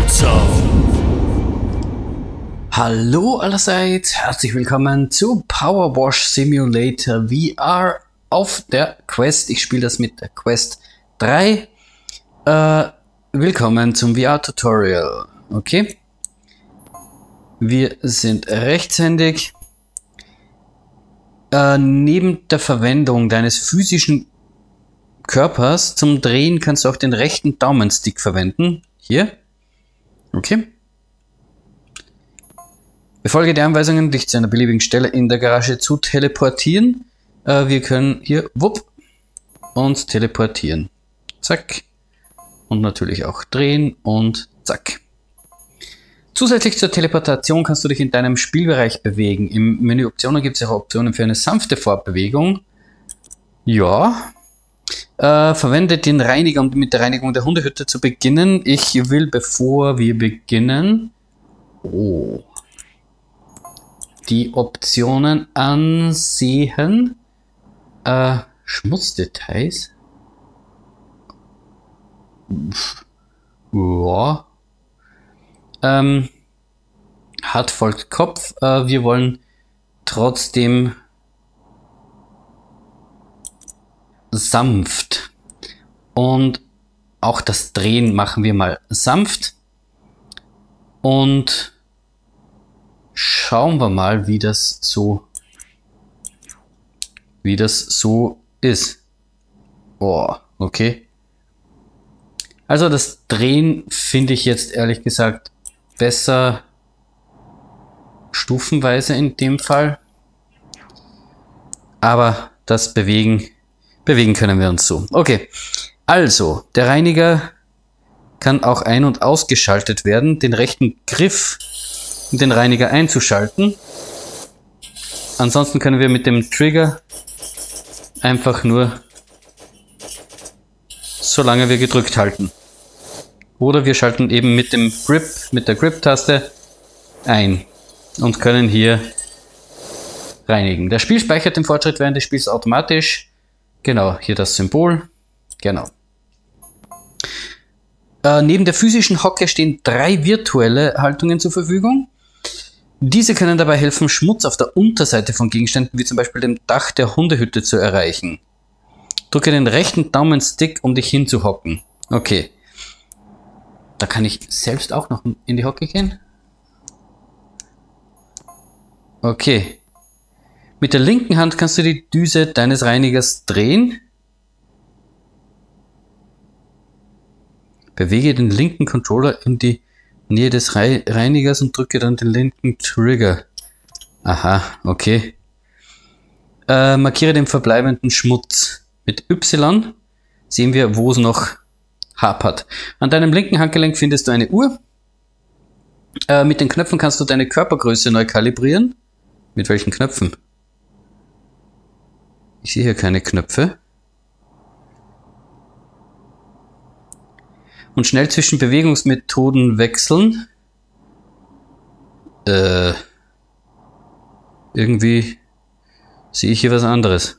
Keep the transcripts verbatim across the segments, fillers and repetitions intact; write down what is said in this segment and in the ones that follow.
Hallo allerseits, herzlich willkommen zu Power Wash Simulator V R auf der Quest. Ich spiele das mit der Quest drei. Äh, willkommen zum V R-Tutorial. Okay. Wir sind rechtshändig. Äh, neben der Verwendung deines physischen Körpers zum Drehen kannst du auch den rechten Daumenstick verwenden. Hier. Okay. Befolge die Anweisungen, dich zu einer beliebigen Stelle in der Garage zu teleportieren. Äh, wir können hier wupp, uns teleportieren. Zack. Und natürlich auch drehen und zack. Zusätzlich zur Teleportation kannst du dich in deinem Spielbereich bewegen. Im Menü Optionen gibt es auch Optionen für eine sanfte Fortbewegung. Ja. Äh, verwende den Reiniger, um mit der Reinigung der Hundehütte zu beginnen. Ich will, bevor wir beginnen, oh, die Optionen ansehen. Äh, Schmutzdetails. Ja. Ähm, Hart folgt Kopf. Äh, wir wollen trotzdem sanft. Und auch das Drehen machen wir mal sanft. Und schauen wir mal, wie das so, wie das so ist. Boah, okay. Also das Drehen finde ich jetzt ehrlich gesagt besser stufenweise in dem Fall. Aber das Bewegen, bewegen können wir uns so. Okay, also der Reiniger kann auch ein- und ausgeschaltet werden. Den rechten Griff, um den Reiniger einzuschalten. Ansonsten können wir mit dem Trigger einfach nur solange wir gedrückt halten. Oder wir schalten eben mit dem Grip, mit der Grip-Taste ein und können hier reinigen. Das Spiel speichert den Fortschritt während des Spiels automatisch. Genau, hier das Symbol. Genau. Äh, neben der physischen Hocke stehen drei virtuelle Haltungen zur Verfügung. Diese können dabei helfen, Schmutz auf der Unterseite von Gegenständen, wie zum Beispiel dem Dach der Hundehütte, zu erreichen. Drücke den rechten Daumenstick, um dich hinzuhocken. Okay. Da kann ich selbst auch noch in die Hocke gehen. Okay. Mit der linken Hand kannst du die Düse deines Reinigers drehen. Bewege den linken Controller in die Nähe des Reinigers und drücke dann den linken Trigger. Aha, okay. Äh, markiere den verbleibenden Schmutz. Mit Y sehen wir, wo es noch hapert. An deinem linken Handgelenk findest du eine Uhr. Äh, mit den Knöpfen kannst du deine Körpergröße neu kalibrieren. Mit welchen Knöpfen? Ich sehe hier keine Knöpfe. Und schnell zwischen Bewegungsmethoden wechseln. Äh, irgendwie sehe ich hier was anderes.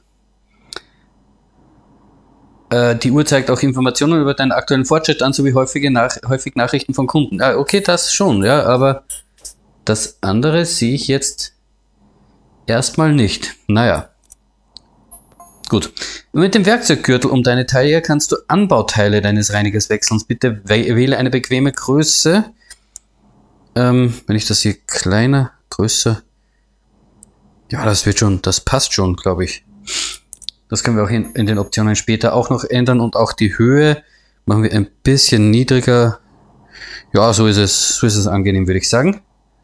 Äh, die Uhr zeigt auch Informationen über deinen aktuellen Fortschritt an, sowie häufige Nach häufig Nachrichten von Kunden. Ah, okay, das schon, ja, aber das andere sehe ich jetzt erstmal nicht. Naja. Gut. Mit dem Werkzeuggürtel um deine Taille kannst du Anbauteile deines Reinigers wechseln. Bitte wähle eine bequeme Größe. Ähm, wenn ich das hier kleiner, größer... Ja, das wird schon, das passt schon, glaube ich. Das können wir auch in, in den Optionen später auch noch ändern. Und auch die Höhe machen wir ein bisschen niedriger. Ja, so ist es, so ist es angenehm, würde ich sagen.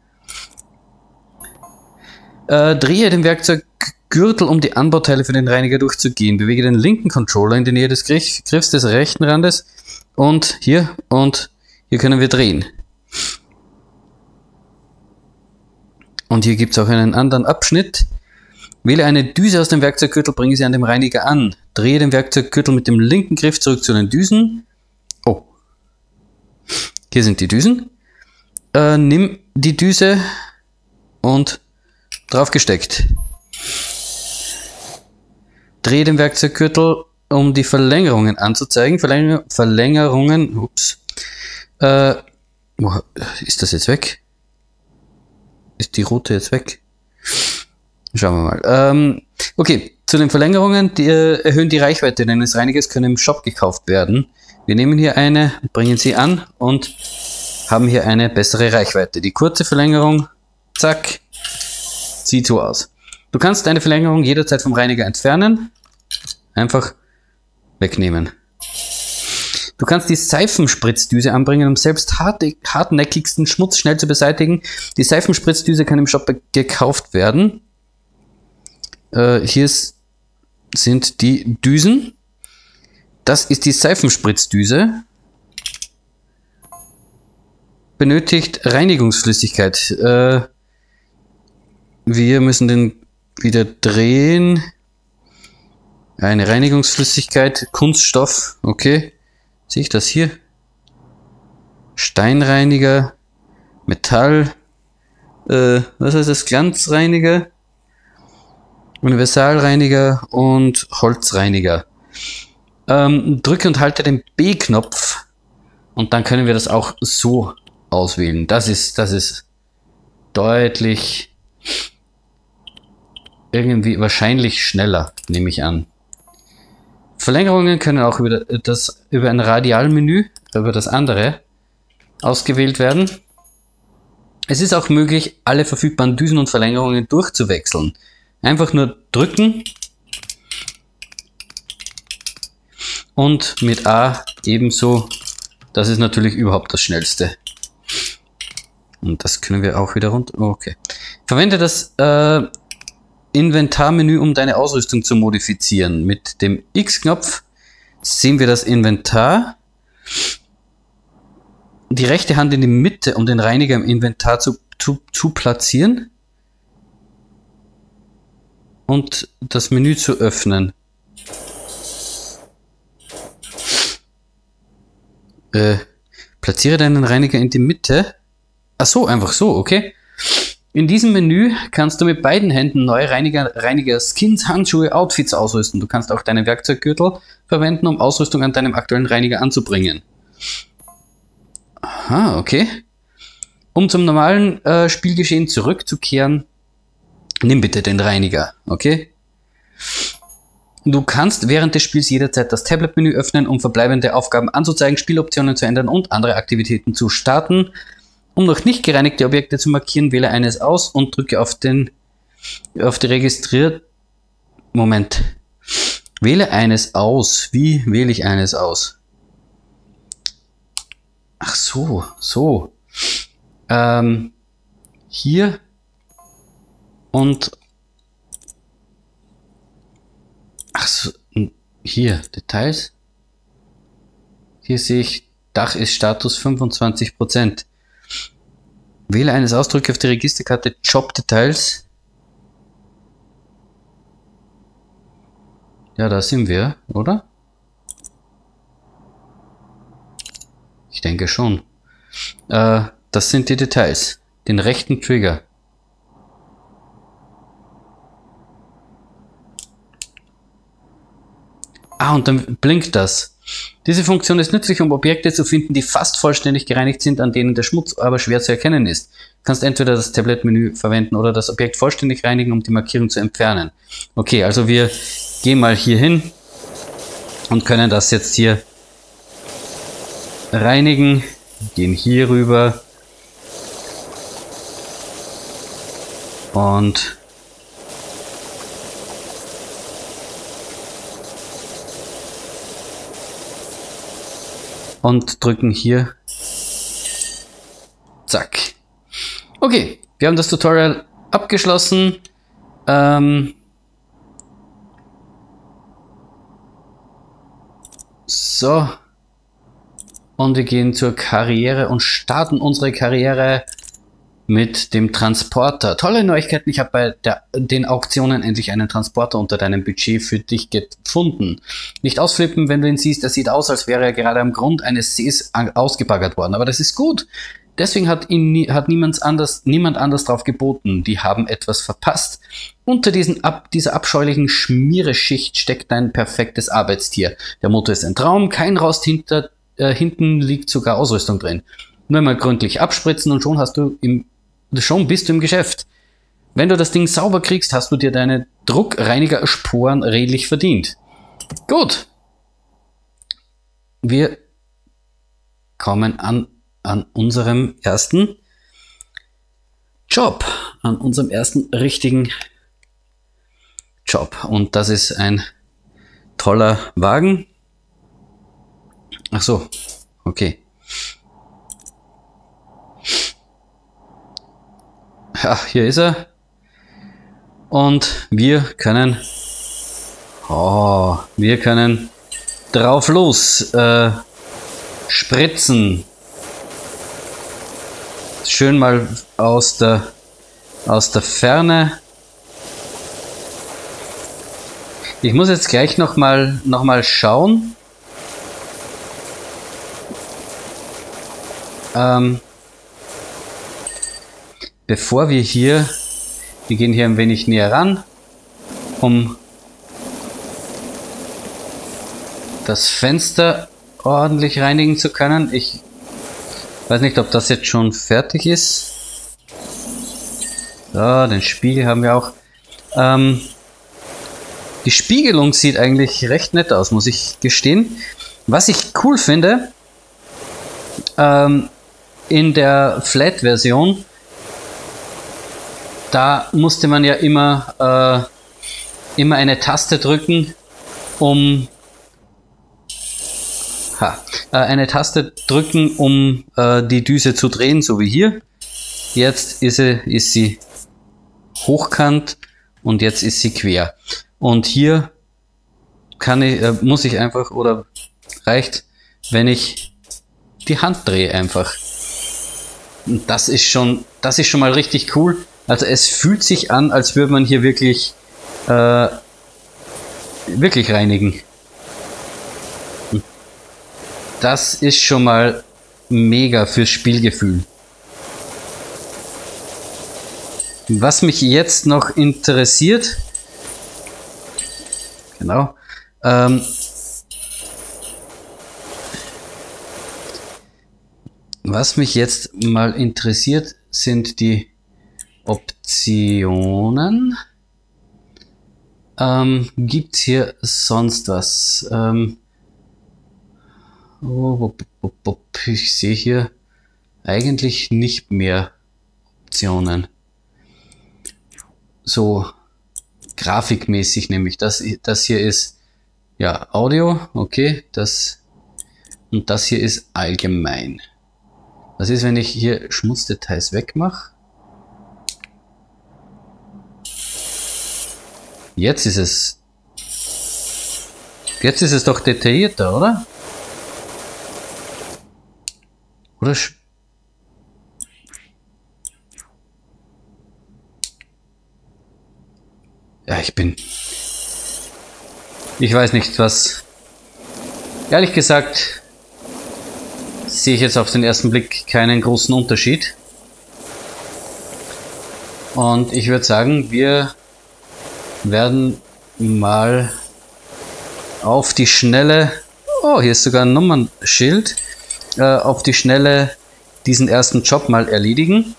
Äh, drehe den Werkzeuggürtel, um die Anbauteile für den Reiniger durchzugehen. Bewege den linken Controller in die Nähe des Griff, Griffs des rechten Randes. Und hier, und hier können wir drehen. Und hier gibt es auch einen anderen Abschnitt. Wähle eine Düse aus dem Werkzeuggürtel, bringe sie an dem Reiniger an. Drehe den Werkzeuggürtel mit dem linken Griff zurück zu den Düsen. Oh. Hier sind die Düsen. Äh, nimm die Düse und drauf gesteckt. Drehe den Werkzeuggürtel, um die Verlängerungen anzuzeigen. Verlänger Verlängerungen, ups. Äh, Wo, ist das jetzt weg? Ist die Route jetzt weg? Schauen wir mal. Ähm, okay, zu den Verlängerungen, die äh, erhöhen die Reichweite deines Reinigers, können im Shop gekauft werden. Wir nehmen hier eine, bringen sie an und haben hier eine bessere Reichweite. Die kurze Verlängerung, zack, sieht so aus. Du kannst deine Verlängerung jederzeit vom Reiniger entfernen. Einfach wegnehmen. Du kannst die Seifenspritzdüse anbringen, um selbst hartnäckigsten Schmutz schnell zu beseitigen. Die Seifenspritzdüse kann im Shop gekauft werden. Äh, hier ist, sind die Düsen. Das ist die Seifenspritzdüse. Benötigt Reinigungsflüssigkeit. Äh, wir müssen den wieder drehen. Eine Reinigungsflüssigkeit, Kunststoff, okay. Sehe ich das hier? Steinreiniger, Metall, äh, was heißt das? Glanzreiniger, Universalreiniger und Holzreiniger. Ähm, drücke und halte den B-Knopf und dann können wir das auch so auswählen. Das ist, das ist deutlich irgendwie wahrscheinlich schneller, nehme ich an. Verlängerungen können auch über das über ein Radialmenü, über das andere, ausgewählt werden. Es ist auch möglich, alle verfügbaren Düsen und Verlängerungen durchzuwechseln. Einfach nur drücken und mit A ebenso. Das ist natürlich überhaupt das Schnellste. Und das können wir auch wieder runter. Okay. Verwende das äh, Inventarmenü, um deine Ausrüstung zu modifizieren. Mit dem X-Knopf sehen wir das Inventar. Die rechte Hand in die Mitte, um den Reiniger im Inventar zu, zu, zu platzieren. Und das Menü zu öffnen. Äh, platziere deinen Reiniger in die Mitte. Ach so, einfach so, okay. In diesem Menü kannst du mit beiden Händen neue Reiniger, Reiniger, Skins, Handschuhe, Outfits ausrüsten. Du kannst auch deinen Werkzeuggürtel verwenden, um Ausrüstung an deinem aktuellen Reiniger anzubringen. Aha, okay. Um zum normalen äh, Spielgeschehen zurückzukehren, nimm bitte den Reiniger, okay? Du kannst während des Spiels jederzeit das Tablet-Menü öffnen, um verbleibende Aufgaben anzuzeigen, Spieloptionen zu ändern und andere Aktivitäten zu starten. Um noch nicht gereinigte Objekte zu markieren, wähle eines aus und drücke auf den auf die registriert. Moment. Wähle eines aus. Wie wähle ich eines aus? Ach so, so. Ähm, hier und ach so, hier Details. Hier sehe ich, Dach ist Status fünfundzwanzig Prozent. Wähle eines aus, drücke auf die Registerkarte Job-Details. Ja, da sind wir, oder? Ich denke schon. Äh, das sind die Details. Den rechten Trigger. Ah, und dann blinkt das. Diese Funktion ist nützlich, um Objekte zu finden, die fast vollständig gereinigt sind, an denen der Schmutz aber schwer zu erkennen ist. Du kannst entweder das Tablet-Menü verwenden oder das Objekt vollständig reinigen, um die Markierung zu entfernen. Okay, also wir gehen mal hier hin und können das jetzt hier reinigen. Gehen hier rüber und und drücken hier. Zack. Okay, wir haben das Tutorial abgeschlossen. Ähm so. Und wir gehen zur Karriere und starten unsere Karriere mit dem Transporter. Tolle Neuigkeiten, ich habe bei der, den Auktionen endlich einen Transporter unter deinem Budget für dich gefunden. Nicht ausflippen, wenn du ihn siehst, er sieht aus, als wäre er gerade am Grund eines Sees ausgebaggert worden. Aber das ist gut. Deswegen hat, ihn, hat niemand anders, niemand anders drauf geboten. Die haben etwas verpasst. Unter diesen Ab, dieser abscheulichen Schmiereschicht steckt ein perfektes Arbeitstier. Der Motor ist ein Traum, kein Rost hinter, äh, hinten liegt sogar Ausrüstung drin. Nur einmal gründlich abspritzen und schon hast du im, schon bist du im Geschäft. Wenn du das Ding sauber kriegst, hast du dir deine Druckreiniger-Sporen redlich verdient. Gut. Wir kommen an, an unserem ersten Job. An unserem ersten richtigen Job. Und das ist ein toller Wagen. Ach so, okay. Ja, hier ist er. Und wir können, oh, wir können drauf los äh, spritzen. Schön mal aus der, aus der Ferne. Ich muss jetzt gleich noch mal, noch mal schauen. Ähm, bevor wir hier, wir gehen hier ein wenig näher ran, um das Fenster ordentlich reinigen zu können. Ich weiß nicht, ob das jetzt schon fertig ist. So, den Spiegel haben wir auch. Ähm, die Spiegelung sieht eigentlich recht nett aus, muss ich gestehen. Was ich cool finde, ähm, in der Flat-Version, da musste man ja immer, äh, immer eine Taste drücken, um ha, äh, eine Taste drücken, um äh, die Düse zu drehen, so wie hier. Jetzt ist sie, ist sie hochkant und jetzt ist sie quer. Und hier kann ich, äh, muss ich einfach, oder reicht, wenn ich die Hand drehe einfach. Und das ist schon, das ist schon mal richtig cool. Also es fühlt sich an, als würde man hier wirklich, äh, wirklich reinigen. Das ist schon mal mega fürs Spielgefühl. Was mich jetzt noch interessiert, genau, ähm, was mich jetzt mal interessiert, sind die Optionen. Ähm, gibt's hier sonst was? Ähm, oh, ich sehe hier eigentlich nicht mehr Optionen. So grafikmäßig nämlich. Das, das hier ist ja Audio, okay, das und das hier ist allgemein. Was ist, wenn ich hier Schmutzdetails wegmache? Jetzt ist es. Jetzt ist es doch detaillierter, oder? Oder? Ja, ich bin. Ich weiß nicht, was. Ehrlich gesagt sehe ich jetzt auf den ersten Blick keinen großen Unterschied. Und ich würde sagen, wir werden mal auf die Schnelle, oh, hier ist sogar ein Nummernschild, äh, auf die Schnelle diesen ersten Job mal erledigen.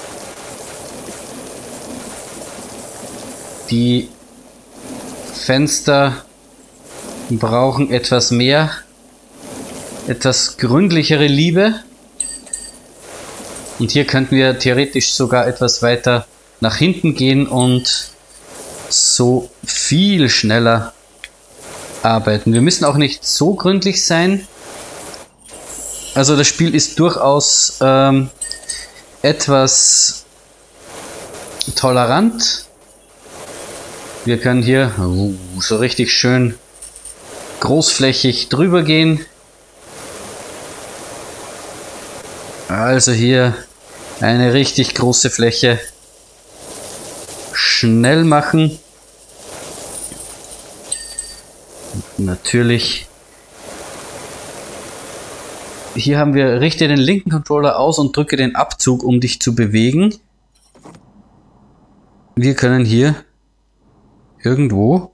Die Fenster brauchen etwas mehr, etwas gründlichere Liebe. Und hier könnten wir theoretisch sogar etwas weiter nach hinten gehen und so viel schneller arbeiten. Wir müssen auch nicht so gründlich sein. Also das Spiel ist durchaus ähm, etwas tolerant. Wir können hier uh, so richtig schön großflächig drüber gehen. Also hier eine richtig große Fläche schnell machen. Natürlich. Hier haben wir, richte den linken Controller aus und drücke den Abzug, um dich zu bewegen. Wir können hier irgendwo,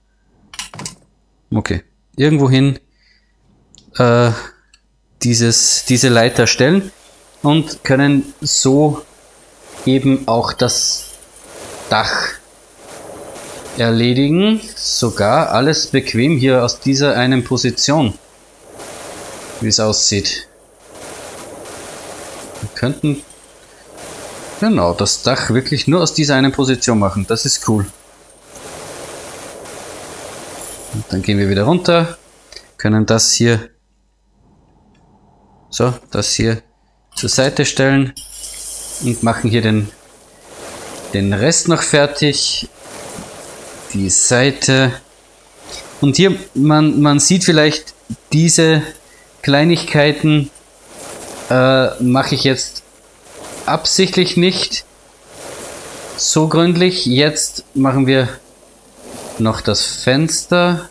okay, irgendwohin äh, dieses, diese Leiter stellen. und können so eben auch das Dach erledigen. Sogar alles bequem hier aus dieser einen Position, wie es aussieht. Wir könnten genau das Dach wirklich nur aus dieser einen Position machen. Das ist cool. Und dann gehen wir wieder runter, können das hier, so, das hier zur Seite stellen und machen hier den, den Rest noch fertig. Die Seite. Und hier, man, man sieht vielleicht diese Kleinigkeiten äh, mache ich jetzt absichtlich nicht so gründlich. Jetzt machen wir noch das Fenster.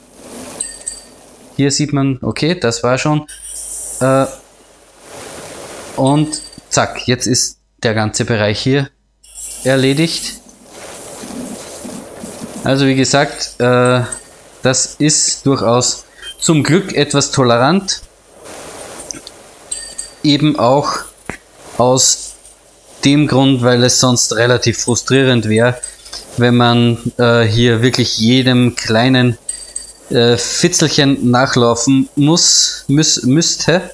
Hier sieht man, okay, das war schon. Äh, und zack, jetzt ist der ganze Bereich hier erledigt. Also wie gesagt, äh, das ist durchaus zum Glück etwas tolerant. Eben auch aus dem Grund, weil es sonst relativ frustrierend wäre, wenn man äh, hier wirklich jedem kleinen äh, Fitzelchen nachlaufen muss, müß, müsste.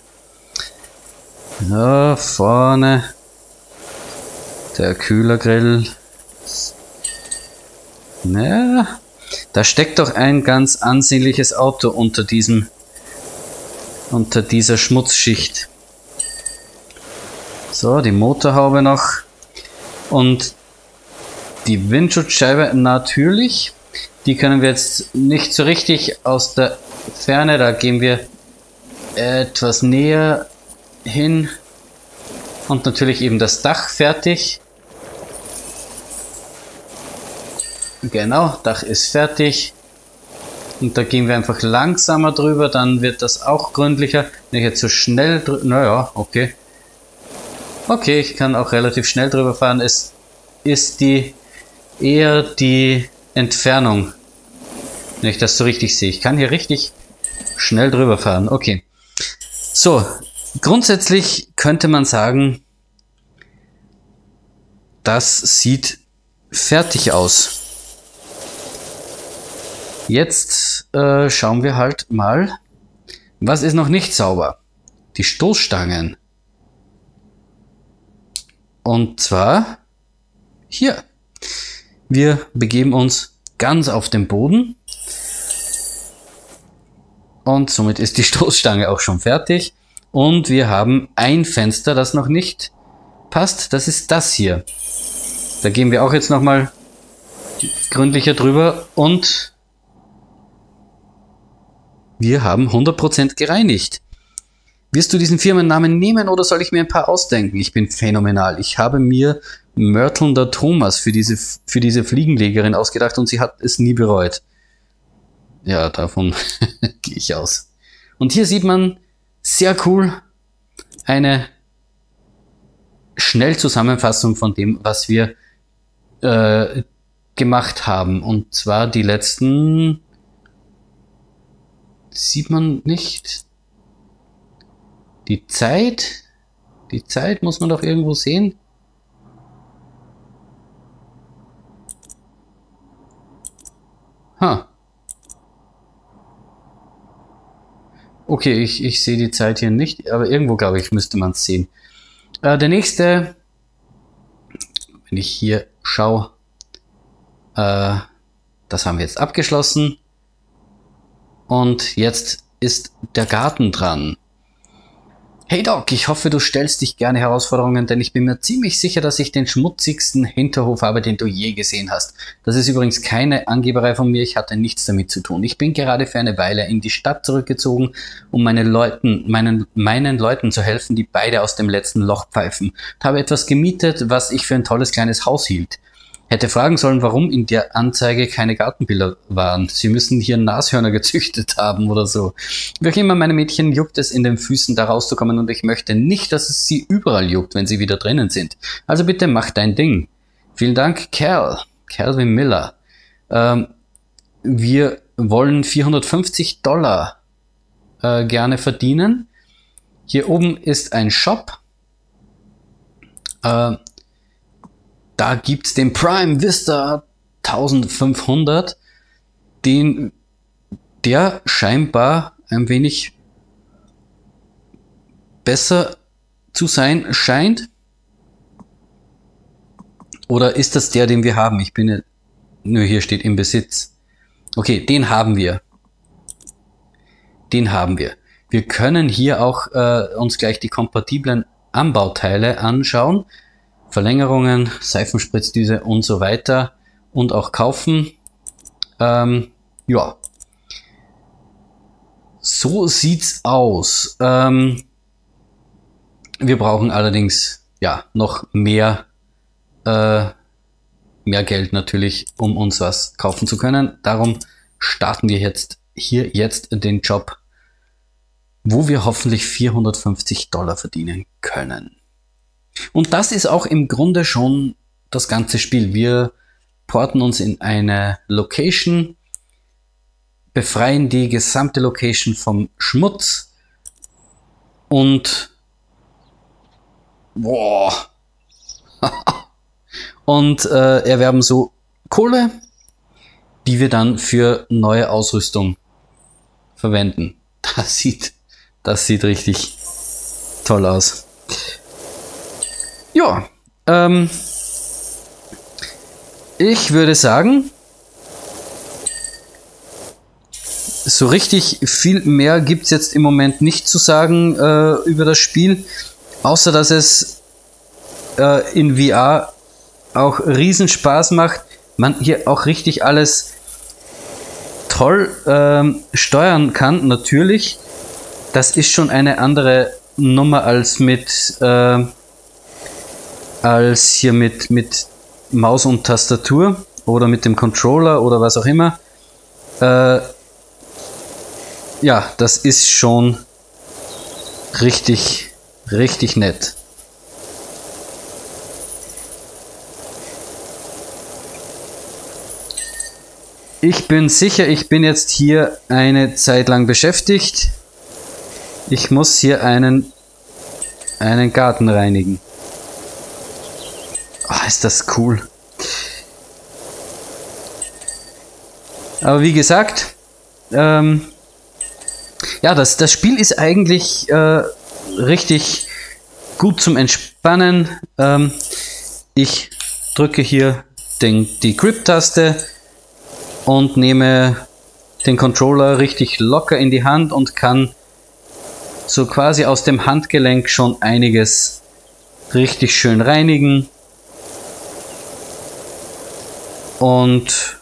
Ja, vorne der Kühlergrill. Naja, da steckt doch ein ganz ansehnliches Auto unter diesem, unter dieser Schmutzschicht. So, die Motorhaube noch und die Windschutzscheibe natürlich. Die können wir jetzt nicht so richtig aus der Ferne, da gehen wir etwas näher hin und natürlich eben das Dach fertig. Genau, Dach ist fertig und da gehen wir einfach langsamer drüber, dann wird das auch gründlicher. Wenn ich jetzt so schnell drüber, naja, okay. Okay, ich kann auch relativ schnell drüber fahren. Es ist die eher die Entfernung, wenn ich das so richtig sehe. Ich kann hier richtig schnell drüber fahren. Okay. So, grundsätzlich könnte man sagen, das sieht fertig aus. Jetzt äh, schauen wir halt mal, was ist noch nicht sauber? Die Stoßstangen. Und zwar hier. Wir begeben uns ganz auf den Boden. Und somit ist die Stoßstange auch schon fertig. Und wir haben ein Fenster, das noch nicht passt. Das ist das hier. Da gehen wir auch jetzt nochmal gründlicher drüber und wir haben hundert Prozent gereinigt. Wirst du diesen Firmennamen nehmen oder soll ich mir ein paar ausdenken? Ich bin phänomenal. Ich habe mir Mörtelnder Thomas für diese, für diese Fliegenlegerin ausgedacht und sie hat es nie bereut. Ja, davon gehe ich aus. Und hier sieht man sehr cool eine Schnellzusammenfassung von dem, was wir äh, gemacht haben. Und zwar die letzten... Sieht man nicht... Die Zeit, die Zeit muss man doch irgendwo sehen. Ha. Okay, ich, ich sehe die Zeit hier nicht, aber irgendwo, glaube ich, müsste man es sehen. Äh, der nächste, wenn ich hier schaue, äh, das haben wir jetzt abgeschlossen. Und jetzt ist der Garten dran. Hey Doc, ich hoffe, du stellst dich gerne Herausforderungen, denn ich bin mir ziemlich sicher, dass ich den schmutzigsten Hinterhof habe, den du je gesehen hast. Das ist übrigens keine Angeberei von mir, ich hatte nichts damit zu tun. Ich bin gerade für eine Weile in die Stadt zurückgezogen, um meine Leuten, meinen, meinen Leuten zu helfen, die beide aus dem letzten Loch pfeifen. Ich habe etwas gemietet, was ich für ein tolles kleines Haus hielt. Hätte fragen sollen, warum in der Anzeige keine Gartenbilder waren. Sie müssen hier Nashörner gezüchtet haben oder so. Wie auch immer, meine Mädchen juckt es in den Füßen, da rauszukommen und ich möchte nicht, dass es sie überall juckt, wenn sie wieder drinnen sind. Also bitte mach dein Ding. Vielen Dank, Cal. Calvin Miller. Ähm, wir wollen vierhundertfünfzig Dollar äh, gerne verdienen. Hier oben ist ein Shop. Äh, da gibt es den Prime Vista eintausendfünfhundert, den der scheinbar ein wenig besser zu sein scheint. Oder ist das der, den wir haben? Ich bin ja, nur hier steht im Besitz. Okay, den haben wir. Den haben wir. Wir können hier auch äh, uns gleich die kompatiblen Anbauteile anschauen. Verlängerungen, Seifenspritzdüse und so weiter. Und auch kaufen. Ähm, ja. So sieht's aus. Ähm, wir brauchen allerdings ja noch mehr, äh, mehr Geld natürlich, um uns was kaufen zu können. Darum starten wir jetzt hier jetzt den Job, wo wir hoffentlich vierhundertfünfzig Dollar verdienen können. Und das ist auch im Grunde schon das ganze Spiel. Wir porten uns in eine Location, befreien die gesamte Location vom Schmutz und boah, und äh, erwerben so Kohle, die wir dann für neue Ausrüstung verwenden. Das sieht, das sieht richtig toll aus. Ja, ähm, ich würde sagen, so richtig viel mehr gibt es jetzt im Moment nicht zu sagen äh, über das Spiel, außer dass es äh, in V R auch riesen Spaß macht. Man hier auch richtig alles toll ähm, steuern kann, natürlich. Das ist schon eine andere Nummer als mit äh, als hier mit, mit Maus und Tastatur oder mit dem Controller oder was auch immer. Äh, ja, das ist schon richtig, richtig nett. Ich bin sicher, ich bin jetzt hier eine Zeit lang beschäftigt. Ich muss hier einen, einen Garten reinigen. Oh, ist das cool. Aber wie gesagt, ähm, ja, das, das Spiel ist eigentlich äh, richtig gut zum Entspannen. Ähm, ich drücke hier den, die Grip-Taste und nehme den Controller richtig locker in die Hand und kann so quasi aus dem Handgelenk schon einiges richtig schön reinigen. Und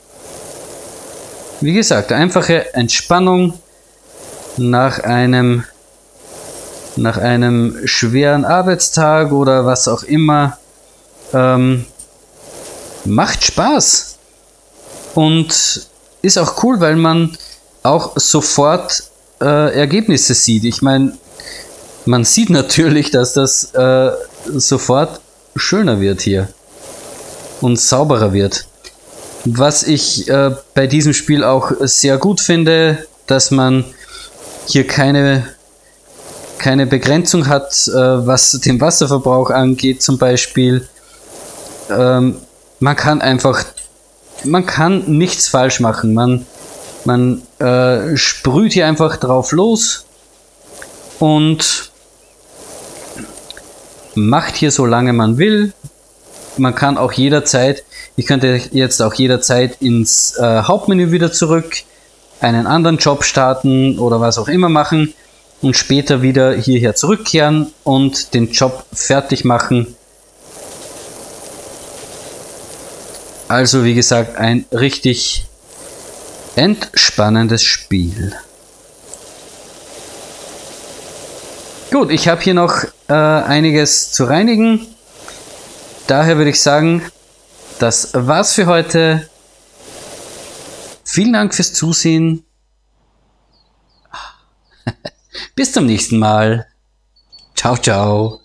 wie gesagt, einfache Entspannung nach einem, nach einem schweren Arbeitstag oder was auch immer. Ähm, macht Spaß und ist auch cool, weil man auch sofort äh, Ergebnisse sieht. Ich meine, man sieht natürlich, dass das äh, sofort schöner wird hier und sauberer wird. Was ich äh, bei diesem Spiel auch sehr gut finde, dass man hier keine, keine Begrenzung hat, äh, was den Wasserverbrauch angeht zum Beispiel. Ähm, man kann einfach, man kann nichts falsch machen. Man, man äh, sprüht hier einfach drauf los und macht hier so lange man will. Man kann auch jederzeit, ich könnte jetzt auch jederzeit ins äh, Hauptmenü wieder zurück, einen anderen Job starten oder was auch immer machen und später wieder hierher zurückkehren und den Job fertig machen. Also wie gesagt, ein richtig entspannendes Spiel. Gut, ich habe hier noch äh, einiges zu reinigen. Daher würde ich sagen, das war's für heute. Vielen Dank fürs Zusehen. Bis zum nächsten Mal. Ciao, ciao.